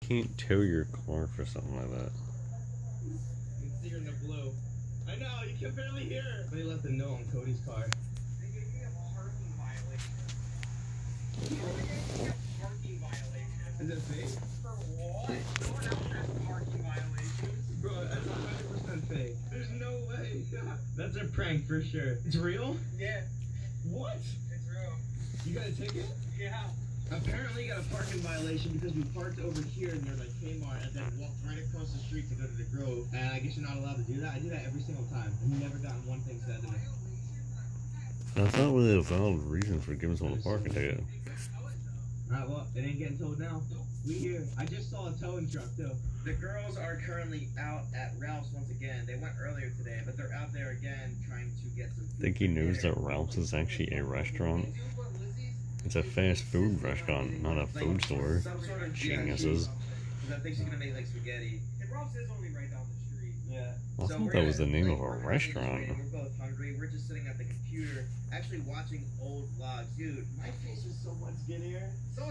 can't tow your car for something like that. You can see her in the blue. I know, you can barely hear her. They left a note on Cody's car. They gave me a parking violation. They gave me a parking violation. Is it fake? For what? No one else has parking violations. Bro, that's 100% fake. There's no way. That's a prank for sure. It's real? Yeah, What? it's real. You got a ticket? Yeah. Apparently you got a parking violation because we parked over here near the Kmart and then walked right across the street to go to the Grove. And I guess you're not allowed to do that. I do that every single time. I've never gotten one thing said to me. That's not really a valid reason for giving someone a parking ticket. Alright, well, it ain't getting towed now. We here. I just saw a towing truck too. The girls are currently out at Ralph's once again. They went earlier today, but they're out there again trying to get some food. Think he knows that Ralph's is actually a restaurant? It's a fast food restaurant, not a food store. Some sort of Geniuses. I think she's gonna make like spaghetti. And Ralph's is only right down the street. Yeah. I thought that was the name of a we're restaurant. We're both hungry. We're just sitting at the computer, actually watching old vlogs. Dude, my face is so much skinnier. So